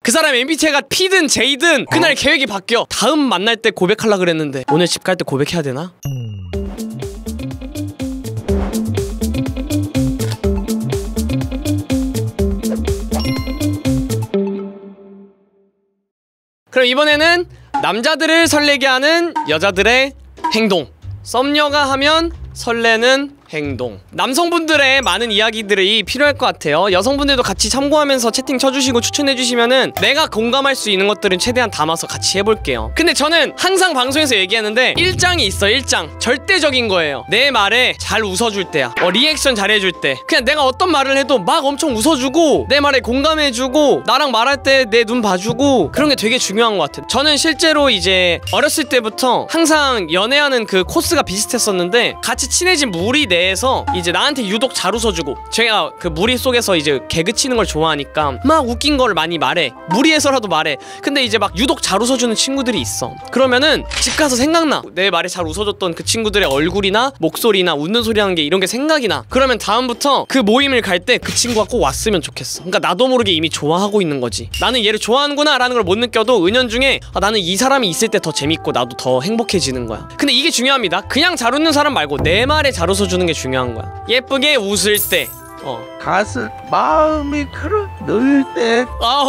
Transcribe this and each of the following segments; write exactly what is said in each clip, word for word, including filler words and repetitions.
그 사람 엠비티아이가 P든 J든 그날 어? 계획이 바뀌어. 다음 만날 때 고백하려고 그랬는데 오늘 집 갈 때 고백해야 되나? 그럼 이번에는 남자들을 설레게 하는 여자들의 행동. 썸녀가 하면 설레는 행동. 남성분들의 많은 이야기들이 필요할 것 같아요. 여성분들도 같이 참고하면서 채팅 쳐주시고 추천해주시면은 내가 공감할 수 있는 것들은 최대한 담아서 같이 해볼게요. 근데 저는 항상 방송에서 얘기하는데 일장이 있어. 일장 절대적인 거예요. 내 말에 잘 웃어줄 때야. 어, 리액션 잘해줄 때. 그냥 내가 어떤 말을 해도 막 엄청 웃어주고 내 말에 공감해주고 나랑 말할 때 내 눈 봐주고 그런 게 되게 중요한 것 같아요. 저는 실제로 이제 어렸을 때부터 항상 연애하는 그 코스가 비슷했었는데 같이 친해진 무리 내에서 이제 나한테 유독 잘 웃어주고, 제가 그 무리 속에서 이제 개그 치는 걸 좋아하니까 막 웃긴 걸 많이 말해. 무리에서라도 말해. 근데 이제 막 유독 잘 웃어주는 친구들이 있어. 그러면은 집 가서 생각나. 내 말에 잘 웃어줬던 그 친구들의 얼굴이나 목소리나 웃는 소리 하는 게 이런 게 생각이 나. 그러면 다음부터 그 모임을 갈 때 그 친구가 꼭 왔으면 좋겠어. 그러니까 나도 모르게 이미 좋아하고 있는 거지. 나는 얘를 좋아하는구나 라는 걸 못 느껴도 은연중에 아, 나는 이 사람이 있을 때 더 재밌고 나도 더 행복해지는 거야. 근데 이게 중요합니다. 그냥 잘 웃는 사람 말고 내 말에 잘 웃어주는 게 중요한 거야. 예쁘게 웃을 때, 어. 가슴 마음이 그러 넣을 때.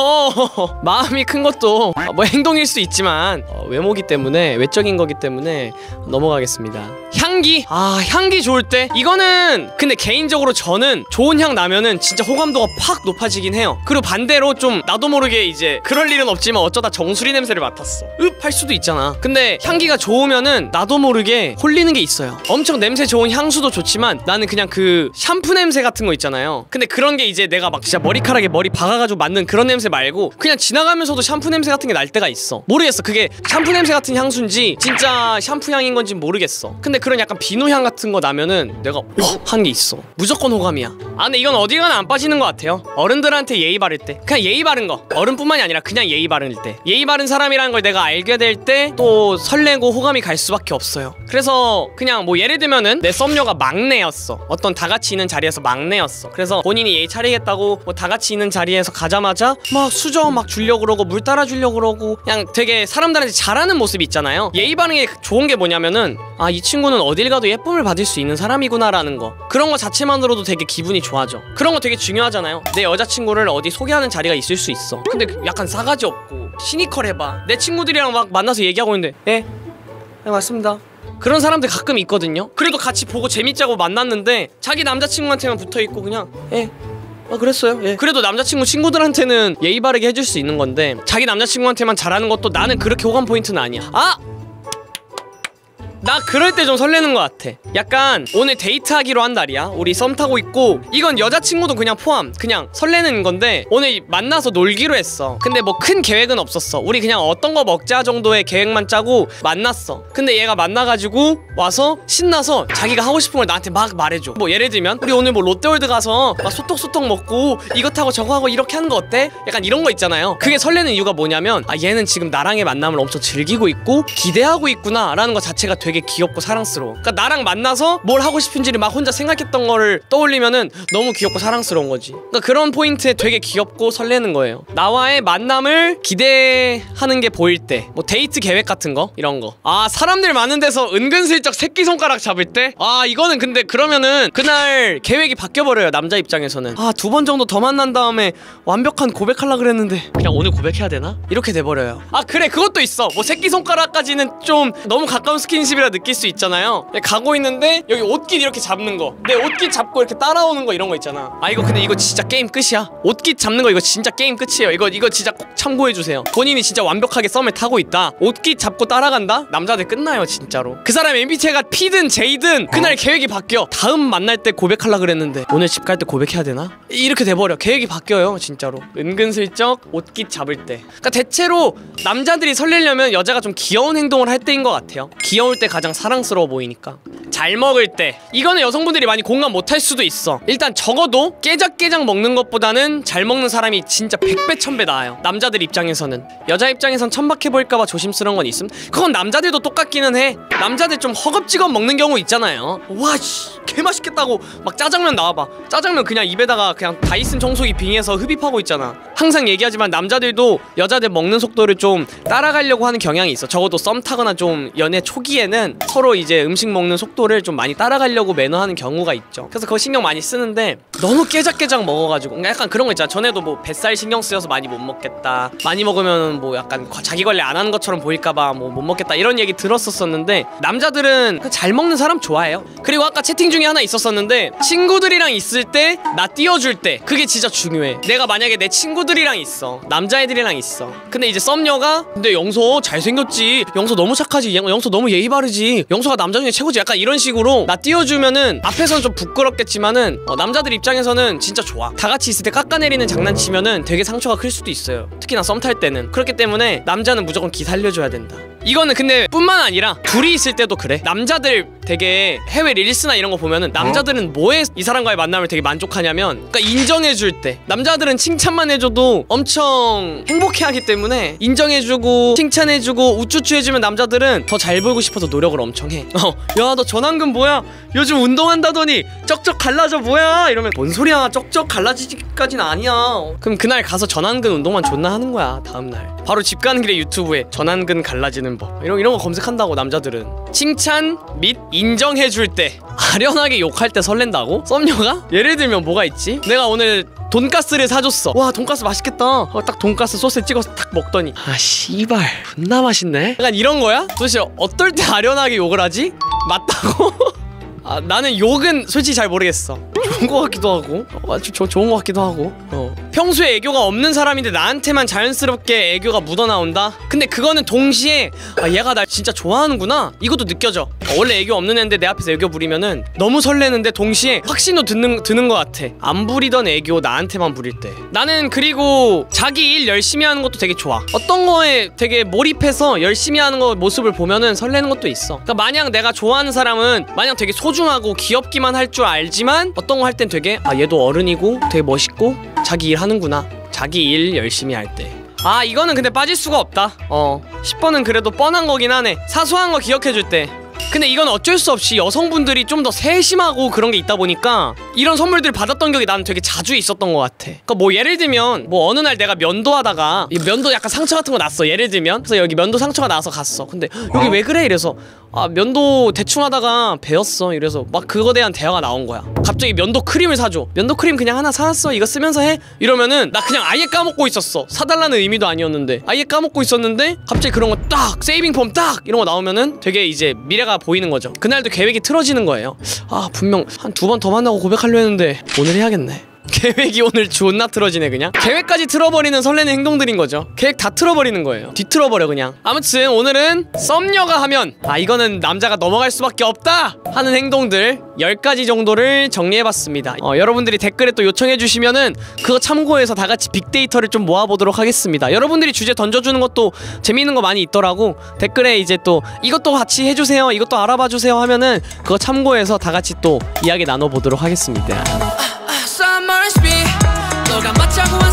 아허 마음이 큰 것도 뭐 행동일 수 있지만 어, 외모기 때문에, 외적인 거기 때문에 넘어가겠습니다. 향기. 아 향기 좋을 때. 이거는 근데 개인적으로 저는 좋은 향 나면은 진짜 호감도가 팍 높아지긴 해요. 그리고 반대로 좀 나도 모르게 이제 그럴 일은 없지만 어쩌다 정수리 냄새를 맡았어. 읍 할 수도 있잖아. 근데 향기가 좋으면은 나도 모르게 홀리는 게 있어요. 엄청 냄새 좋은 향수도 좋지만 나는 그냥 그 샴푸 냄새 같은 거 있잖아요. 근데 그런 게 이제 내가 막 진짜 머리카락에 머리 박아가지고 맡는 그런 냄새 말고 그냥 지나가면서도 샴푸 냄새 같은 게 날 때가 있어. 모르겠어. 그게 샴푸 냄새 같은 향수인지 진짜 샴푸 향인 건지 모르겠어. 근데 그런 약간 비누향 같은 거 나면은 내가 어? 하는 게 있어. 무조건 호감이야. 아 근데 이건 어디 가나 안 빠지는 것 같아요. 어른들한테 예의 바를 때, 그냥 예의 바른 거. 어른뿐만이 아니라 그냥 예의 바를 때, 예의 바른 사람이라는 걸 내가 알게 될 때 또 설레고 호감이 갈 수밖에 없어요. 그래서 그냥 뭐 예를 들면은 내 썸녀가 막내였어. 어떤 다 같이 있는 자리에서 막내였어. 그래서 본인이 예의 차리겠다고 뭐 다 같이 있는 자리에서 가자마자 막 수저 막 주려고 그러고 물 따라 주려고 그러고 그냥 되게 사람들한테 잘하는 모습이 있잖아요. 예의 바른 게 좋은 게 뭐냐면은 아 이 친구는 어딜 가도 예쁨을 받을 수 있는 사람이구나 라는 거. 그런 거 자체만으로도 되게 기분이 좋아져. 그런 거 되게 중요하잖아요. 내 여자친구를 어디 소개하는 자리가 있을 수 있어. 근데 약간 싸가지 없고 시니컬해봐. 내 친구들이랑 막 만나서 얘기하고 있는데 예? 네 맞습니다. 그런 사람들 가끔 있거든요. 그래도 같이 보고 재밌자고 만났는데 자기 남자친구한테만 붙어있고 그냥 예 아 그랬어요. 예. 그래도 남자친구 친구들한테는 예의 바르게 해줄 수 있는 건데 자기 남자친구한테만 잘하는 것도 나는 그렇게 호감 포인트는 아니야. 아! 나 그럴 때 좀 설레는 것 같아. 약간 오늘 데이트하기로 한 날이야. 우리 썸 타고 있고 이건 여자친구도 그냥 포함. 그냥 설레는 건데 오늘 만나서 놀기로 했어. 근데 뭐 큰 계획은 없었어. 우리 그냥 어떤 거 먹자 정도의 계획만 짜고 만났어. 근데 얘가 만나가지고 와서 신나서 자기가 하고 싶은 걸 나한테 막 말해줘. 뭐 예를 들면 우리 오늘 뭐 롯데월드 가서 막 소떡소떡 먹고 이거 타고 저거 하고 이렇게 하는 거 어때? 약간 이런 거 있잖아요. 그게 설레는 이유가 뭐냐면 아 얘는 지금 나랑의 만남을 엄청 즐기고 있고 기대하고 있구나 라는 거 자체가 되게 귀엽고 사랑스러워. 그러니까 나랑 만나서 뭘 하고 싶은지를 막 혼자 생각했던 거를 떠올리면은 너무 귀엽고 사랑스러운 거지. 그러니까 그런 포인트에 되게 귀엽고 설레는 거예요. 나와의 만남을 기대하는 게 보일 때, 뭐 데이트 계획 같은 거 이런 거. 아 사람들 많은 데서 은근슬쩍 새끼손가락 잡을 때? 아 이거는 근데 그러면은 그날 계획이 바뀌어버려요. 남자 입장에서는 아 두 번 정도 더 만난 다음에 완벽한 고백하려고 그랬는데 그냥 오늘 고백해야 되나? 이렇게 돼버려요. 아 그래 그것도 있어. 뭐 새끼손가락까지는 좀 너무 가까운 스킨십 이라 느낄 수 있잖아요. 가고 있는데 여기 옷깃 이렇게 잡는 거, 내 옷깃 잡고 이렇게 따라오는 거 이런 거 있잖아. 아 이거 근데 이거 진짜 게임 끝이야. 옷깃 잡는 거 이거 진짜 게임 끝이에요. 이거 이거 진짜 꼭 참고해주세요. 본인이 진짜 완벽하게 썸을 타고 있다, 옷깃 잡고 따라간다? 남자들 끝나요 진짜로. 그 사람 엠비티아이가 P든 J든 그날 계획이 바뀌어. 다음 만날 때 고백하려고 그랬는데 오늘 집 갈 때 고백해야 되나? 이렇게 돼버려. 계획이 바뀌어요 진짜로. 은근슬쩍 옷깃 잡을 때. 그러니까 대체로 남자들이 설레려면 여자가 좀 귀여운 행동을 할 때인 것 같아요. 귀여울 때 가장 사랑스러워 보이니까. 잘 먹을 때 이거는 여성분들이 많이 공감 못할 수도 있어. 일단 적어도 깨작깨작 먹는 것보다는 잘 먹는 사람이 진짜 백배 천배 나아요. 남자들 입장에서는. 여자 입장에선 천박해 보일까봐 조심스러운 건 있음. 그건 남자들도 똑같기는 해. 남자들 좀 허겁지겁 먹는 경우 있잖아요. 와씨 개맛있겠다고 막 짜장면 나와봐. 짜장면 그냥 입에다가 그냥 다이슨 청소기 빙해서 흡입하고 있잖아. 항상 얘기하지만 남자들도 여자들 먹는 속도를 좀 따라가려고 하는 경향이 있어. 적어도 썸 타거나 좀 연애 초기에는 서로 이제 음식 먹는 속도를 좀 많이 따라가려고 매너하는 경우가 있죠. 그래서 그거 신경 많이 쓰는데 너무 깨작깨작 먹어가지고 약간 그런 거 있잖아. 전에도 뭐 뱃살 신경 쓰여서 많이 못 먹겠다, 많이 먹으면 뭐 약간 자기 관리 안 하는 것처럼 보일까봐 뭐 못 먹겠다 이런 얘기 들었었었는데 남자들은 잘 먹는 사람 좋아해요. 그리고 아까 채팅 중에 하나 있었었는데 친구들이랑 있을 때 나 띄워줄 때 그게 진짜 중요해. 내가 만약에 내 친구들이랑 있어, 남자애들이랑 있어. 근데 이제 썸녀가 근데 영서 잘생겼지, 영서 너무 착하지, 영서 너무 예의 바르지, 영서가 남자 중에 최고지, 약간 이런 식으로 나 띄워주면은 앞에서는 좀 부끄럽겠지만은 어, 남자들 입장에서는 진짜 좋아. 다 같이 있을 때 깎아내리는 장난치면은 되게 상처가 클 수도 있어요. 특히나 썸 탈 때는. 그렇기 때문에 남자는 무조건 기 살려줘야 된다. 이거는 근데 뿐만 아니라 둘이 있을 때도 그래. 남자들 되게 해외 릴스나 이런 거 보면은 남자들은 뭐에 이 사람과의 만남을 되게 만족하냐면, 그러니까 인정해줄 때. 남자들은 칭찬만 해줘도 엄청 행복해하기 때문에 인정해주고 칭찬해주고 우쭈쭈 해주면 남자들은 더 잘 보이고 싶어서 노력을 엄청 해. 어, 야 너 전완근 뭐야? 요즘 운동한다더니 쩍쩍 갈라져 뭐야? 이러면 뭔 소리야, 쩍쩍 갈라지기까지는 아니야. 그럼 그날 가서 전완근 운동만 존나 하는 거야. 다음날 바로 집 가는 길에 유튜브에 전완근 갈라지는 법 이런, 이런 거 검색한다고. 남자들은 칭찬 및 인정해줄 때, 아련하게 욕할 때 설렌다고? 썸녀가? 예를 들면 뭐가 있지? 내가 오늘 돈가스를 사줬어. 와 돈가스 맛있겠다. 어, 딱 돈가스 소스에 찍어서 딱 먹더니 아 씨발 존나 맛있네. 약간 이런 거야? 도대체 어떨 때 아련하게 욕을 하지? 맞다고? 아, 나는 욕은 솔직히 잘 모르겠어. 좋은 거 같기도 하고 어, 아주 조, 좋은 거 같기도 하고 어. 평소에 애교가 없는 사람인데 나한테만 자연스럽게 애교가 묻어나온다? 근데 그거는 동시에 아 얘가 날 진짜 좋아하는구나 이것도 느껴져. 어, 원래 애교 없는 애인데 내 앞에서 애교 부리면은 너무 설레는데 동시에 확신도 드는, 드는 것 같아. 안 부리던 애교 나한테만 부릴 때. 나는 그리고 자기 일 열심히 하는 것도 되게 좋아. 어떤 거에 되게 몰입해서 열심히 하는 거 모습을 보면은 설레는 것도 있어. 그러니까 마냥 내가 좋아하는 사람은 마냥 되게 소중하고 귀엽기만 할 줄 알지만 어떤 거 할 땐 되게 아 얘도 어른이고 되게 멋있고 자기 일 하는구나. 자기 일 열심히 할 때. 아 이거는 근데 빠질 수가 없다. 어 십 번은 그래도 뻔한 거긴 하네. 사소한 거 기억해줄 때. 근데 이건 어쩔 수 없이 여성분들이 좀 더 세심하고 그런 게 있다 보니까 이런 선물들 받았던 적이 나는 되게 자주 있었던 것 같아. 그러니까 뭐 예를 들면 뭐 어느 날 내가 면도하다가 이 면도 약간 상처 같은 거 났어. 예를 들면 그래서 여기 면도 상처가 나서 갔어. 근데 여기 왜 그래? 이래서 아 면도 대충 하다가 베었어. 이래서 막 그거에 대한 대화가 나온 거야. 갑자기 면도 크림을 사줘. 면도 크림 그냥 하나 사왔어. 이거 쓰면서 해. 이러면은 나 그냥 아예 까먹고 있었어. 사달라는 의미도 아니었는데 아예 까먹고 있었는데 갑자기 그런 거 딱 세이빙 폼 딱 이런 거 나오면은 되게 이제 미래가 보이는 거죠. 그날도 계획이 틀어지는 거예요. 아 분명 한 두 번 더 만나고 고백하려 했는데 오늘 해야겠네. 계획이 오늘 존나 틀어지네. 그냥 계획까지 틀어버리는 설레는 행동들인 거죠. 계획 다 틀어버리는 거예요. 뒤틀어버려 그냥. 아무튼 오늘은 썸녀가 하면 아 이거는 남자가 넘어갈 수밖에 없다 하는 행동들 열 가지 정도를 정리해봤습니다. 어, 여러분들이 댓글에 또 요청해주시면은 그거 참고해서 다같이 빅데이터를 좀 모아보도록 하겠습니다. 여러분들이 주제 던져주는 것도 재미있는 거 많이 있더라고. 댓글에 이제 또 이것도 같이 해주세요, 이것도 알아봐주세요 하면은 그거 참고해서 다같이 또 이야기 나눠보도록 하겠습니다. Summer's be 너가 맞자고